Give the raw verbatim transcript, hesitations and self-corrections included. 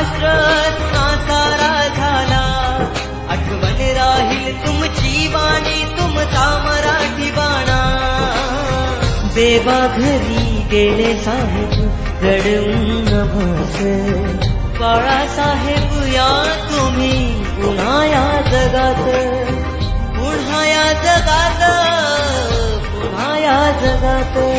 राष्ट्र तुना सारा झाला, आठवण राहील तुमची वाणी तुमचा मराठी बाणा. देवा घरी गेले साहेब रडून नभस, बाळासाहेब या तुम्ही पुन्हा या जगात, पुन्हा या जगात, पुन्हा या जगात.